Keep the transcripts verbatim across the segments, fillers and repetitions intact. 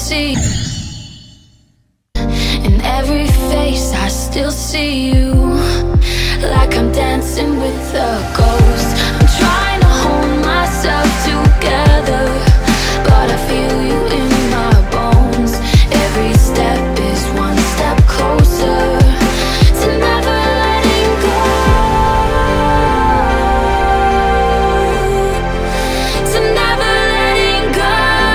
see. In every face I still see you, like I'm dancing with a ghost. I'm trying to hold myself together, but I feel you in my bones. Every step is one step closer to never letting go, to never letting go.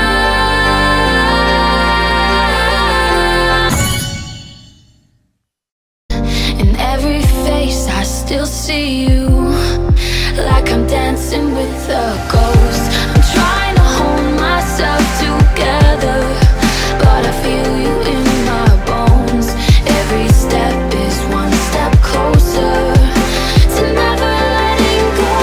In every face I still see you, like I'm dancing with a ghost. I'm trying to hold myself together, but I feel you in my bones. Every step is one step closer to never letting go,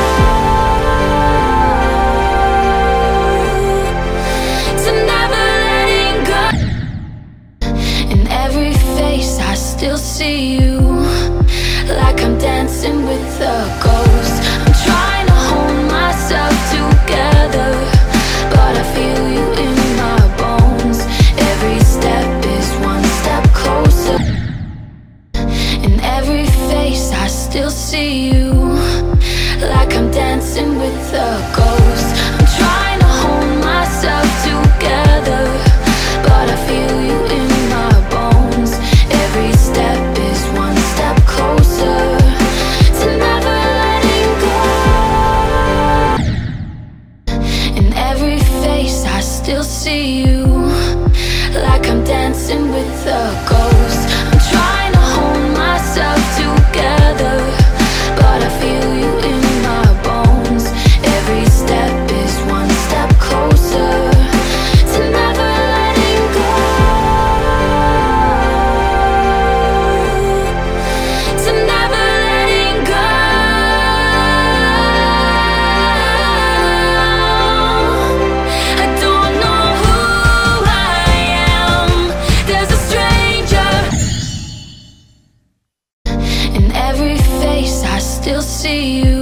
to never letting go. In every face I still see you, like I'm dancing with a ghost. I'm trying to hold myself together, but I feel you in my bones. Every step is one step closer. In every face I still see you, like I'm dancing with a ghost. I'm trying to hold myself together, but I feel you in my bones. Every step is one step closer to never letting go. In every face I still see you, like I'm dancing with a ghost. I'm trying to hold myself together, but I feel you in my bones. Every step is one step closer to never letting go, to never letting go. I don't know who I am. There's a stranger. In every face I still see you,